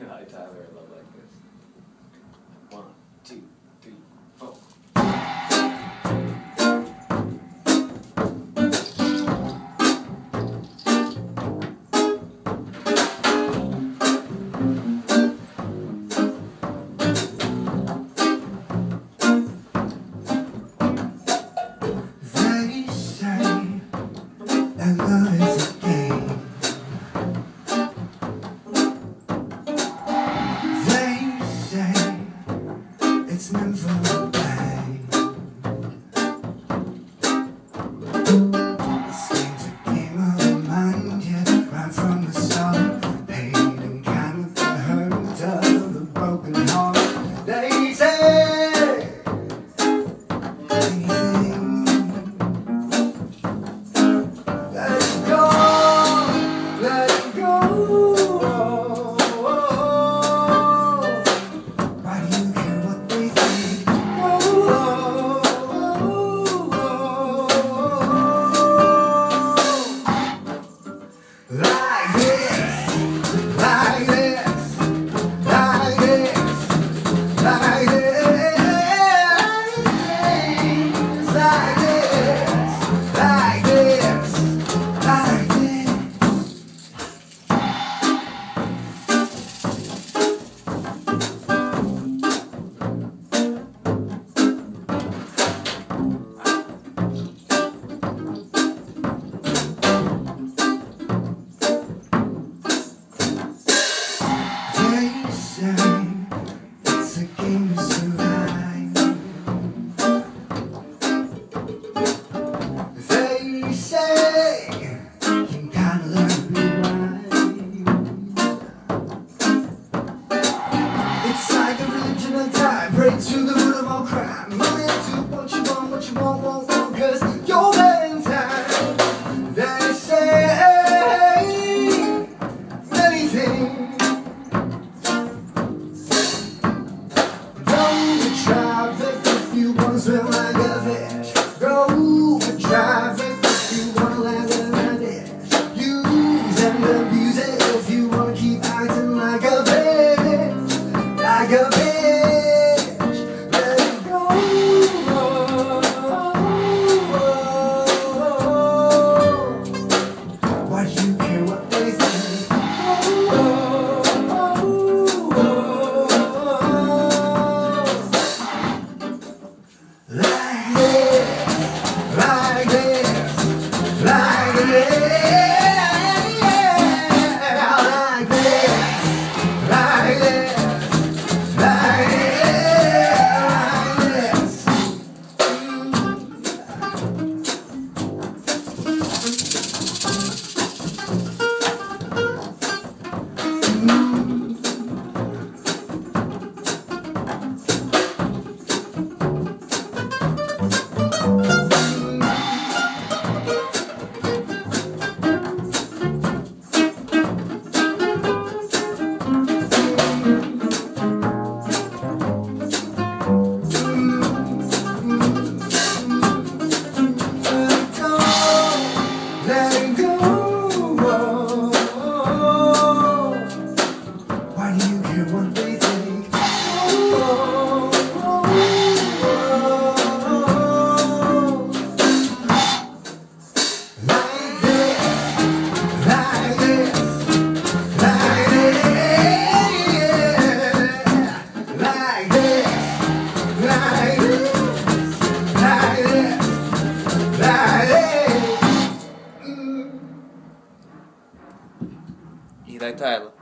Eli Tyler, I love like this. 1, 2, 3, 4. They say that love is a game. They say it's never a bang. This game's a game of the mind, yeah, right from the start. Pain and kind of the hurt of the broken heart. They say anything. Let it go, let it go. Why do you care what they think? Like this, like this, like this, like this, like this, like this, like this. They say it's a game to survive. They say you gotta learn to be wise. It's like a religion of time. Pray to the root of all crime. Only do what you want, cause you're in time. They say many things. Go with traffic if you wanna swim like a fish. Go with traffic if you wanna land in a dish. Use and abuse it if you wanna keep acting like a bitch. Like a bitch. Let it go. Why do you care what they think? Like this, like this, like this, like this, like this, like let it go. Why do you care what they think? Like this, like this, like this, like this, like this, like this, like this. Eli Tyler.